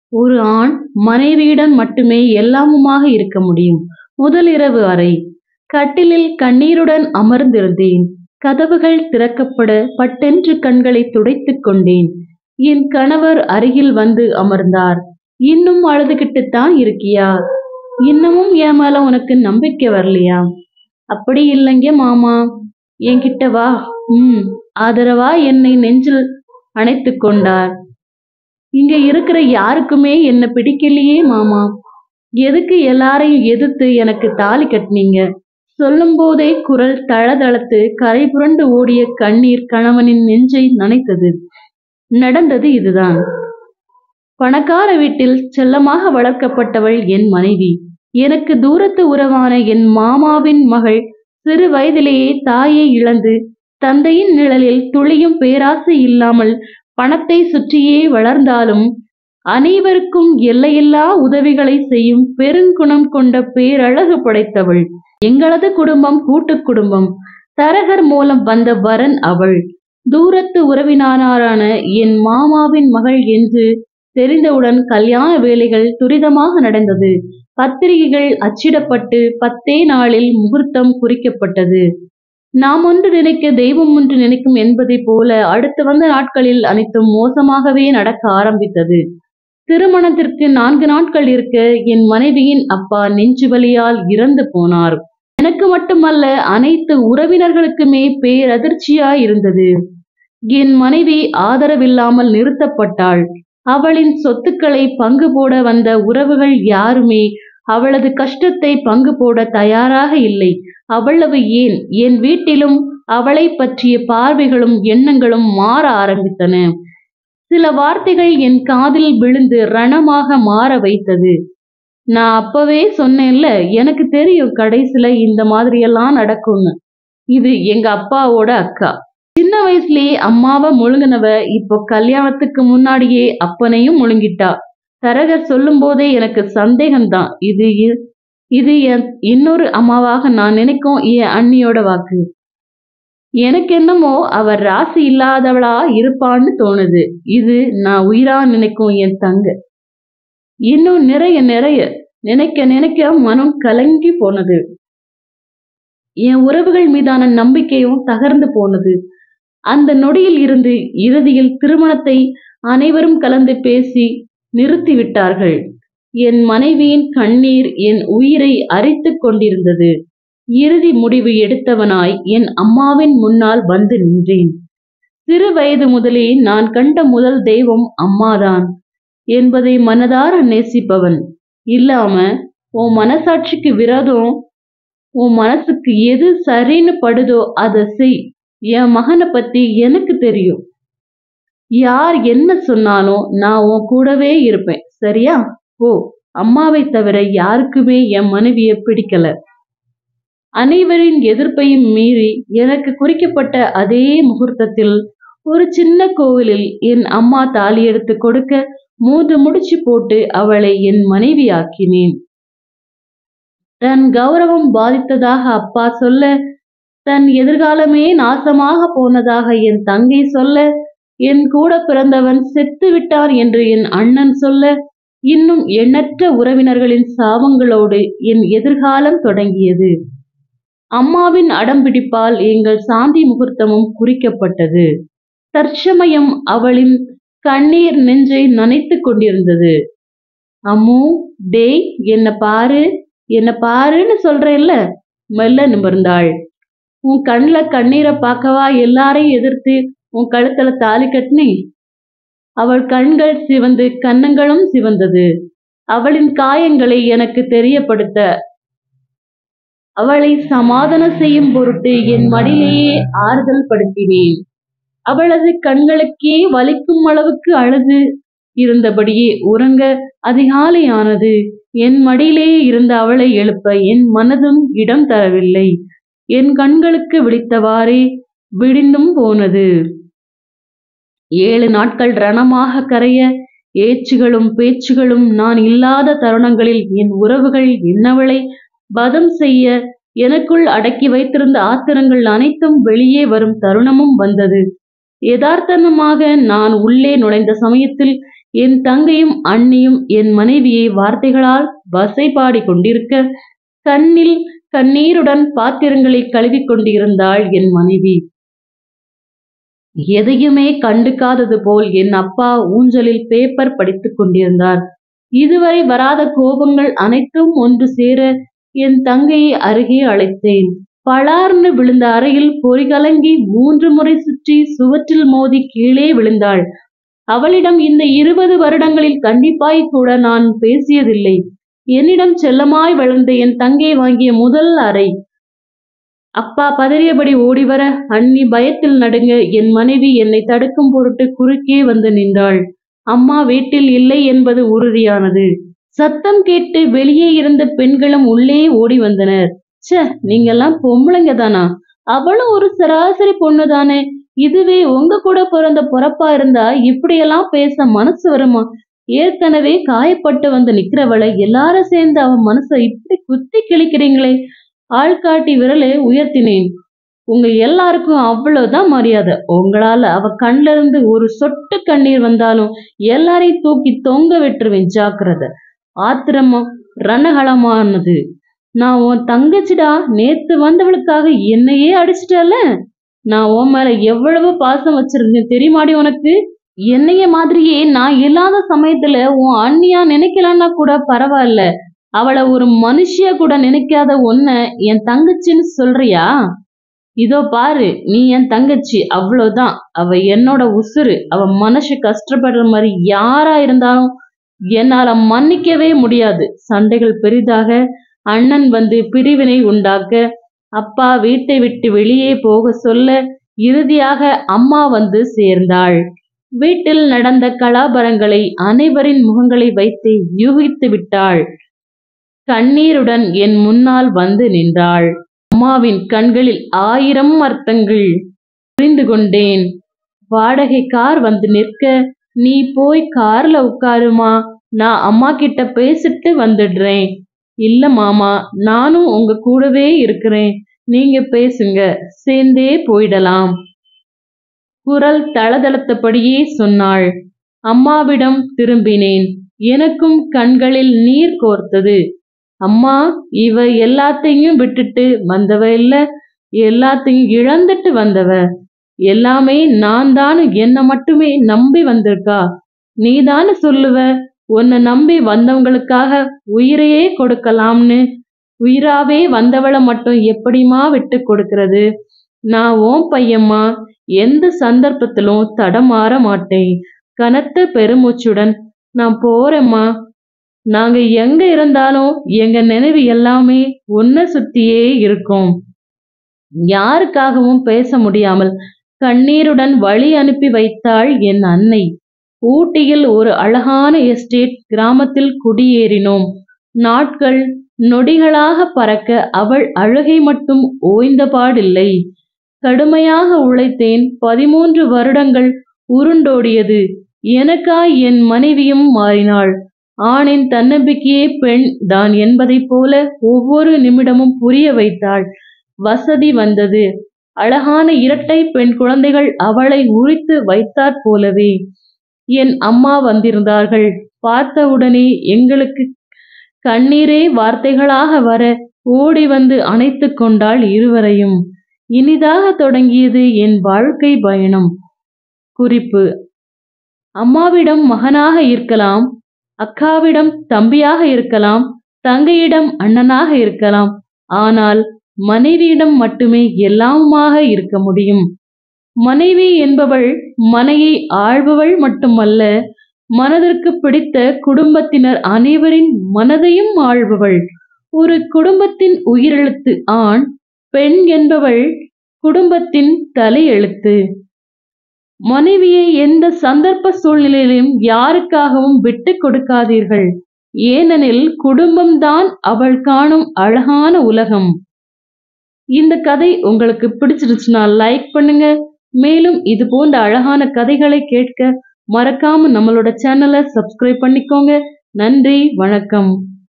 ஒரு ஆண் மனைவியிடம் மட்டுமே எல்லாமுமாக இருக்க முடியும். முதல் இரவு அறை. கட்டிலில் கண்ணீருடன் அமர்ந்திருந்தேன். கதவுகள் திறக்கப்பட பட்டென்று கண்களை துடைத்துக் கொண்டேன். என் கணவர் அருகில் வந்து அமர்ந்தார். இன்னும் அழுதுகிட்டுத்தான் இருக்கியா? இன்னமும் என் மேல உனக்கு நம்பிக்கை வரலையா? அப்படி இல்லைங்க மாமா. என்கிட்ட வா. ஆதரவா என்னை நெஞ்சில் அணைத்து கொண்டார். இங்க இருக்கிற யாருக்குமே என்ன பிடிக்கலையே மாமா. எதுக்கு எல்லாரையும் எதிர்த்து எனக்கு தாலி கட்டினீங்க? சொல்லும் போதே குரல் தளதளத்து கரை புரண்டு ஓடிய கண்ணீர் கணவனின் நெஞ்சை நனைத்தது. நடந்தது இதுதான். பணக்கார வீட்டில் செல்லமாக வளர்க்கப்பட்டவள் என் மனைவி. எனக்கு தூரத்து உறவான என் மாமாவின் மகள் சிறு வயதிலேயே தாயை இழந்து தந்தையின் நிழலில் துளியும் பேராசை இல்லாமல் பணத்தை சுற்றியே வளர்ந்தாலும் அனைவருக்கும் எல்லையில்லா உதவிகளை செய்யும் பெருங்குணம் கொண்ட பேரழகு படைத்தவள். எங்களது குடும்பம் கூட்டு குடும்பம். தரகர் மூலம் வந்த வரன் அவள். தூரத்து உறவினரான என் மாமாவின் மகள் என்று தெரிந்தவுடன் கல்யாண வேலைகள் துரிதமாக நடந்தது. பத்திரிகைகள் அச்சிடப்பட்டு 10 நாளில் முகூர்த்தம் குறிக்கப்பட்டது. நாம் ஒன்று நினைக்க தெய்வம் ஒன்று நினைக்கும் என்பதை போல அடுத்து வந்த நாட்களில் அனைத்தும் மோசமாகவே நடக்க ஆரம்பித்தது. திருமணத்திற்கு 4 நாட்கள் இருக்க என் மனைவியின் அப்பா நெஞ்சுவலியால் இறந்து போனார். எனக்கு மட்டுமல்ல, அனைத்து உறவினர்களுக்குமே பேரதிர்ச்சியாயிருந்தது. என் மனைவி ஆதரவில்லாமல் நிறுத்தப்பட்டாள். அவளின் சொத்துக்களை பங்கு போட வந்த உறவுகள் யாருமே அவளது கஷ்டத்தை பங்கு போட தயாராக இல்லை. அவ்வளவு ஏன், என் வீட்டிலும் அவளை பற்றிய பார்வைகளும் எண்ணங்களும் மாற ஆரம்பித்தன. சில வார்த்தைகள் என் காதில் விழுந்து ரணமாக மாற வைத்தது. நான் அப்பவே சொன்னேன்ல, எனக்கு தெரியும் கடைசியில இந்த மாதிரியெல்லாம் நடக்கும்னு. இது எங்க அப்பாவோட அக்கா. சின்ன வயசுலயே அம்மாவை முழுங்கினவ இப்போ கல்யாணத்துக்கு முன்னாடியே அப்பனையும் முழுங்கிட்டா. தரகர் சொல்லும் போதே எனக்கு சந்தேகம்தான். இது என் இன்னொரு அம்மாவாக நான் நினைக்கும் என் அண்ணியோட வாக்கு. எனக்கு என்னமோ அவர் ராசி இல்லாதவளா இருப்பான்னு தோணுது. இது நான் உயிரா நினைக்கும் என் தங்க. இன்னும் நிறைய நினைக்க நினைக்க மனம் கலங்கி போனது. என் உறவுகள் மீதான நம்பிக்கையும் தகர்ந்து போனது. அந்த நொடியில் இருந்து இறுதியில் திருமணத்தை அனைவரும் கலந்து பேசி நிறுத்திவிட்டார்கள். என் மனைவியின் கண்ணீர் என் உயிரை அரித்துக் கொண்டிருந்தது. இறுதி முடிவு எடுத்தவனாய் என் அம்மாவின் முன்னால் வந்து நின்றேன். சிறு வயது முதலே நான் கண்ட முதல் தெய்வம் அம்மாதான் என்பதை மனதார நேசிப்பவன் இல்லாம உன் மனசாட்சிக்கு விரோதம், உன் மனசுக்கு எது சரின்னு படுதோ அதை செய். என் மகனை பத்தி எனக்கு தெரியும். யார் என்ன சொன்னாலும் நான் உன் கூடவே இருப்பேன், சரியா? ஓ, அம்மாவை தவிர யாருக்குமே என் மனைவியை பிடிக்கல. அனைவரின் எதிர்ப்பையும் மீறி எனக்கு குறிக்கப்பட்ட அதே முகூர்த்தத்தில் ஒரு சின்ன கோவிலில் என் அம்மா தாலி எடுத்து கொடுக்க 3 முடிச்சு போட்டு அவளை என் மனைவியாக்கினேன். தன் கௌரவம் பாதித்ததாக அப்பா சொல்ல, தன் எதிர்காலமே நாசமாக போனதாக என் தங்கை சொல்ல, என் கூட பிறந்தவன் செத்து விட்டான் என்று என் அண்ணன் சொல்ல, இன்னும் எண்ணற்ற உறவினர்களின் சாபங்களோடு என் எதிர்காலம் தொடங்கியது. அம்மாவின் அடம்பிடிப்பால் எங்கள் சாந்தி முகூர்த்தமும் குறிக்கப்பட்டது. தற்சமயம் அவளின் கண்ணீர் நெஞ்சை நனைத்து கொண்டிருந்தது. அம்மு, டேய், என்ன பாருன்னு சொல்றேல்ல. மெல்ல நிமிர்ந்தாள். உன் கண்ணுல கண்ணீரை பார்க்கவா எல்லாரையும் எதிர்த்து உன் கழுத்துல தாலி கட்டினே? அவள் கண்கள் சிவந்து கன்னங்களும் சிவந்தது. அவளின் காயங்களை எனக்கு தெரியப்படுத்த அவளை சமாதானம் செய்யும் பொருட்டு என் மடியிலேயே ஆறுதல் படுத்தினேன். அவளது கண்களுக்கே வலிக்கும் அளவுக்கு அழுது இருந்தபடியே உறங்க அதிகாலையானது. என் மடியிலேயே இருந்த அவளை எழுப்ப என் மனதும் இடம் தரவில்லை. என் கண்களுக்கு விழித்தவாறே விடிந்தும் போனது. 7 நாட்கள் ரணமாக கரைய, ஏச்சுகளும் பேச்சுகளும் நான் இல்லாத தருணங்களில் என் உறவுகள் என்னவளை வதம் செய்ய, எனக்குள் அடக்கி வைத்திருந்த ஆத்திரங்கள் அனைத்தும் வெளியே வரும் தருணமும் வந்தது. யதார்த்தமாக நான் உள்ளே நுழைந்த சமயத்தில் என் தங்கையும் அண்ணியும் என் மனைவியை வார்த்தைகளால் வசைபாடி கொண்டிருக்க, கண்ணில் கண்ணீருடன் பாத்திரங்களை கழுவிக் கொண்டிருந்தாள் என் மனைவி. எதையுமே கண்டுக்காதது போல் என் அப்பா ஊஞ்சலில் பேப்பர் படித்துக் கொண்டிருந்தார். இதுவரை வராத கோபங்கள் அனைத்தும் ஒன்று சேர என் தங்கையை அருகே அழைத்தேன். பளார்னு விழுந்த அறையில் பொறிகலங்கி 3 முறை சுற்றி சுவற்றில் மோதி கீழே விழுந்தாள். அவளிடம் இந்த 20 வருடங்களில் கண்டிப்பாய் கூட நான் பேசியதில்லை. என்னிடம் செல்லமாய் வளர்ந்த என் தங்கை வாங்கிய முதல் அறை. அப்பா பதறியபடி ஓடிவர, அண்ணி பயத்தில் நடுங்க, என் மனைவி என்னை தடுக்கும் பொருட்டு குறுக்கே வந்து நின்றாள். அம்மா வீட்டில் இல்லை என்பது உறுதியானது. சத்தம் கேட்டு வெளியே இருந்த பெண்களும் உள்ளே ஓடி வந்தனர். ச்சே, நீங்கெல்லாம் பொம்பளைங்க தானா? அவளும் ஒரு சராசரி பொண்ணுதானே. இதுவே உங்க கூட பிறந்த பொறப்பா இருந்தா இப்படியெல்லாம் பேச மனசு வருமா? ஏற்கனவே காயப்பட்டு வந்து நிக்கிறவளை எல்லாரும் சேர்ந்து அவன் மனசை இப்படி குத்தி கிழிக்கிறீங்களே. ஆள்காட்டி விரலை உயர்த்தினேன். உங்க எல்லாருக்கும் அவ்வளவுதான் மரியாதை. உங்களால அவ கண்ல இருந்து ஒரு சொட்டு கண்ணீர் வந்தாலும் எல்லாரையும் தூக்கி தொங்க விட்டுருவேன், ஜாக்கிரதை. ஆத்திரமா ரணகளமானது. நான் உன் தங்கச்சிடா. நேத்து வந்தவளுக்காக என்னையே அடிச்சிட்டல. நான் உன் மேல எவ்வளவு பாசம் வச்சிருந்தேன் தெரியுமாடி உனக்கு? என்னைய மாதிரியே நான் இல்லாத சமயத்துல உன் அண்ணியா நினைக்கலன்னா கூட பரவாயில்ல. அவளை ஒரு மனுஷிய கூட நினைக்காத உன்னை என் தங்கச்சின்னு சொல்றியா? இதோ பாரு, நீ என் தங்கச்சி, அவ்வளவுதான். அவ என்னோட உசுரு. அவ மனசு கஷ்டப்படுற மாதிரி யாரா இருந்தாலும் என்னால மன்னிக்கவே முடியாது. சண்டைகள் பெரிதாக, அண்ணன் வந்து பிரிவினை உண்டாக்க, அப்பா வீட்டை விட்டு வெளியே போக சொல்ல, இறுதியாக அம்மா வந்து சேர்ந்தாள். வீட்டில் நடந்த கலாபரங்களை அனைவரின் முகங்களை வைத்து யூகித்து விட்டாள். கண்ணீருடன் என் முன்னால் வந்து நின்றாள். அம்மாவின் கண்களில் 1000 அர்த்தங்கள். புரிந்து கொண்டேன். வாடகை கார் வந்து நிற்க, நீ போய் கார்ல உட்காருமா, நான் அம்மா கிட்ட பேசிட்டு வந்துடுறேன். இல்ல மாமா, நானும் உங்க கூடவே இருக்கிறேன். நீங்க பேசுங்க, சேர்ந்தே போயிடலாம். குரல் தளதளத்தபடியே சொன்னாள். அம்மாவிடம் திரும்பினேன். எனக்கும் கண்களில் நீர் கோர்த்தது. அம்மா, இவ எல்லாத்தையும் விட்டுட்டு வந்தவ இல்ல, எல்லாத்தையும் இழந்துட்டு வந்தவ. எல்லாமே நான் தானு என்னை மட்டுமே நம்பி வந்திருக்கா. நீதானு சொல்லுவ, உன்னை நம்பி வந்தவங்களுக்காக உயிரையே கொடுக்கலாம்னு. உயிராவே வந்தவளை மட்டும் எப்படிமா விட்டு கொடுக்கறது? நான் ஓம் பையம்மா, எந்த சந்தர்ப்பத்திலும் தடமாற மாட்டேன். கனத்த பெருமூச்சுடன் நான் போறேம்மா. நாங்க எங்க இருந்தாலும் எங்க நினைவு எல்லாமே உன்னை சுத்தியே இருக்கும். யாருக்காகவும் பேச முடியாமல் கண்ணீருடன் வழி அனுப்பி வைத்தாள் என் அன்னை. ஊட்டியில் ஒரு அழகான எஸ்டேட் கிராமத்தில் குடியேறினோம். நாட்கள் நொடிகளாக பறக்க அவள் அழுகை மட்டும் ஓய்ந்தபாடில்லை. கடுமையாக உழைத்தேன். 13 வருடங்கள் உருண்டோடியது. எனக்காய் என் மனைவியும் மாறினாள். ஆணின் தன்னம்பிக்கையே பெண் தான் என்பதைப் போல ஒவ்வொரு நிமிடமும் புரிய வைத்தாள். வசதி வந்தது. அழகான 2 பெண் குழந்தைகள் அவளை உரித்து வைத்தாற் போலவே. என் அம்மா வந்திருந்தார்கள். பார்த்தவுடனே எங்களுக்கு கண்ணீரே வார்த்தைகளாக வர ஓடி வந்து அணைத்து கொண்டாள் இருவரையும். இனிதாக தொடங்கியது என் வாழ்க்கை பயணம். குறிப்பு: அம்மாவிடம் மகனாக இருக்கலாம், அக்காவிடம் தம்பியாக இருக்கலாம், தங்கையிடம் அண்ணனாக இருக்கலாம். ஆனால் மனைவியிடம் மட்டுமே எல்லாமுமாக இருக்க முடியும். மனைவி என்பவள் மனையை ஆள்பவள் மட்டுமல்ல, மனதிற்கு பிடித்த குடும்பத்தினர் அனைவரின் மனதையும் ஆள்பவள். ஒரு குடும்பத்தின் உயிரெழுத்து ஆண். பெண் என்பவள் குடும்பத்தின் தலையெழுத்து. மனைவியை எந்த சந்தர்ப்ப சூழ்நிலையிலும் யாருக்காகவும் விட்டு கொடுக்காதீர்கள். ஏனெனில் குடும்பம்தான் அவள் காணும் அழகான உலகம். இந்த கதை உங்களுக்கு பிடிச்சிருச்சுன்னா லைக் பண்ணுங்க. மேலும் இது போன்ற அழகான கதைகளை கேட்க மறக்காம நம்மளோட சேனலை சப்ஸ்கிரைப் பண்ணிக்கோங்க. நன்றி, வணக்கம்.